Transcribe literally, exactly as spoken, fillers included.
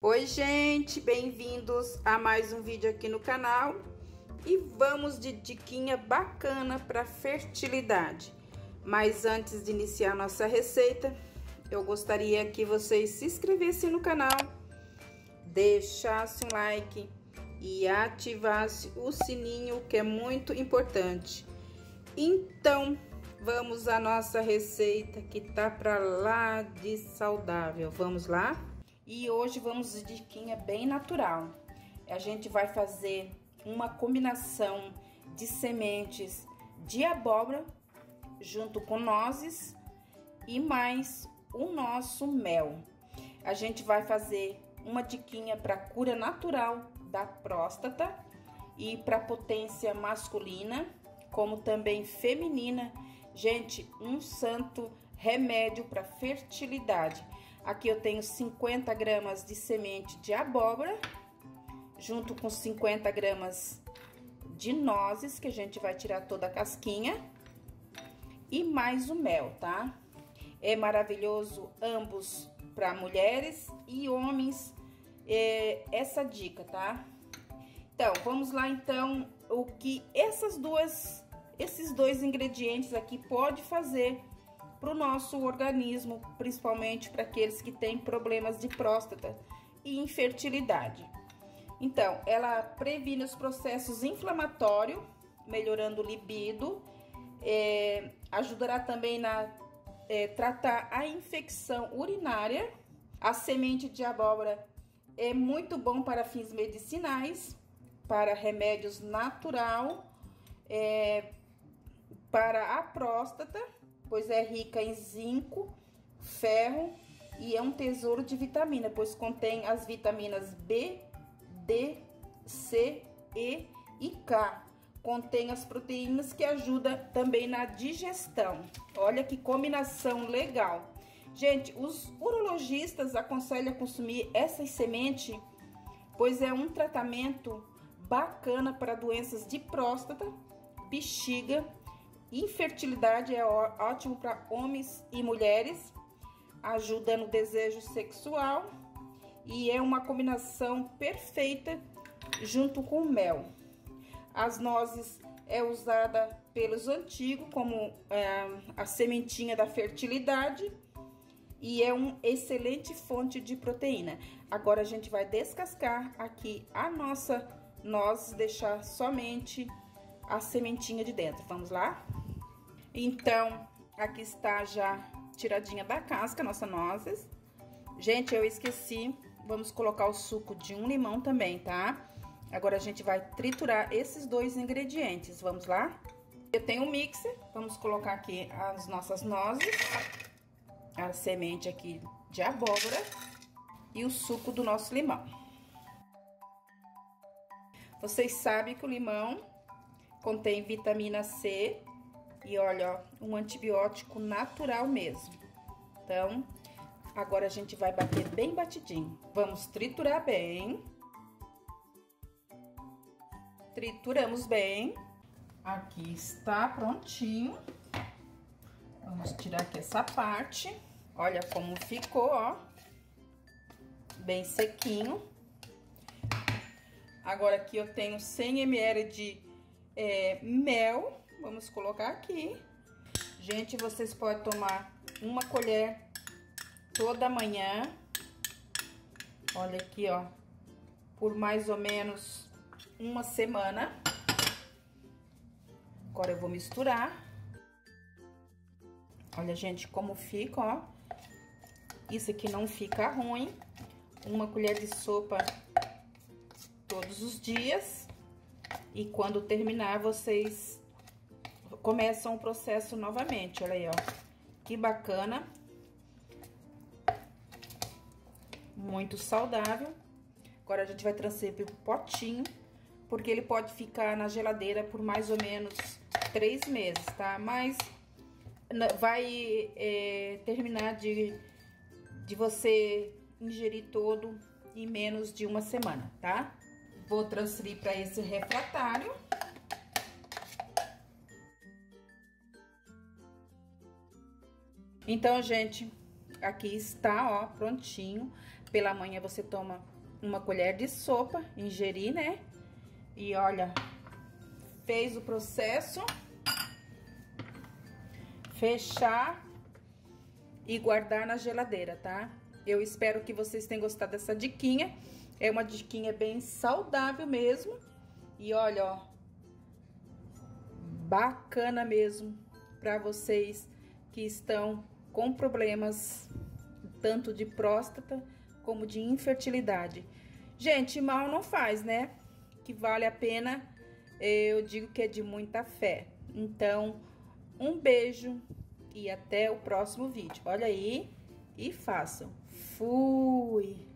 Oi, gente, bem-vindos a mais um vídeo aqui no canal e vamos de diquinha bacana para fertilidade. Mas antes de iniciar nossa receita, eu gostaria que vocês se inscrevessem no canal, deixassem um like e ativassem o sininho, que é muito importante. Então, vamos à nossa receita que tá para lá de saudável. Vamos lá? E hoje vamos de diquinha bem natural. A gente vai fazer uma combinação de sementes de abóbora junto com nozes e mais o nosso mel. A gente vai fazer uma diquinha para cura natural da próstata e para potência masculina, como também feminina. Gente, um santo remédio para fertilidade. Aqui eu tenho cinquenta gramas de semente de abóbora, junto com cinquenta gramas de nozes, que a gente vai tirar toda a casquinha, e mais o mel, tá? É maravilhoso ambos para mulheres e homens, é, essa dica, tá? Então, vamos lá então, o que essas duas, esses dois ingredientes aqui pode fazer para o nosso organismo, principalmente para aqueles que têm problemas de próstata e infertilidade. Então, ela previne os processos inflamatórios, melhorando o libido, é, ajudará também na é, tratar a infecção urinária. A semente de abóbora é muito bom para fins medicinais, para remédios natural, é, para a próstata, pois é rica em zinco, ferro e é um tesouro de vitamina, pois contém as vitaminas B, D, C, E e K. Contém as proteínas que ajudam também na digestão. Olha que combinação legal. Gente, os urologistas aconselham a consumir essas sementes, pois é um tratamento bacana para doenças de próstata, bexiga. Infertilidade é ótimo para homens e mulheres, ajuda no desejo sexual e é uma combinação perfeita junto com o mel. As nozes é usada pelos antigos como é, a sementinha da fertilidade e é uma excelente fonte de proteína. Agora a gente vai descascar aqui a nossa noz, deixar somente a sementinha de dentro. Vamos lá? Então, aqui está já tiradinha da casca, nossa nozes. Gente, eu esqueci, vamos colocar o suco de um limão também, tá? Agora a gente vai triturar esses dois ingredientes, vamos lá? Eu tenho um mixer, vamos colocar aqui as nossas nozes, a semente aqui de abóbora e o suco do nosso limão. Vocês sabem que o limão contém vitamina C e olha, ó, um antibiótico natural mesmo. Então, agora a gente vai bater bem batidinho. Vamos triturar bem. Trituramos bem. Aqui está prontinho. Vamos tirar aqui essa parte. Olha como ficou, ó. Bem sequinho. Agora aqui eu tenho cem mililitros de é, mel. Vamos colocar aqui. Gente, vocês podem tomar uma colher toda manhã. Olha aqui, ó. Por mais ou menos uma semana. Agora eu vou misturar. Olha, gente, como fica, ó. Isso aqui não fica ruim. Uma colher de sopa todos os dias. E quando terminar, vocês começam o processo novamente. Olha aí, ó. Que bacana. Muito saudável. Agora a gente vai transferir pro potinho, porque ele pode ficar na geladeira por mais ou menos três meses, tá? Mas vai é, terminar de, de você ingerir todo em menos de uma semana, tá? Vou transferir para esse refratário. Então, gente, aqui está, ó, prontinho. Pela manhã você toma uma colher de sopa, ingerir, né? E olha, fez o processo, fechar e guardar na geladeira, tá? Eu espero que vocês tenham gostado dessa diquinha. É uma diquinha bem saudável mesmo. E olha, ó, bacana mesmo para vocês que estão com problemas tanto de próstata como de infertilidade. Gente, mal não faz, né? Que vale a pena, eu digo que é de muita fé. Então, um beijo e até o próximo vídeo. Olha aí e façam. Fui!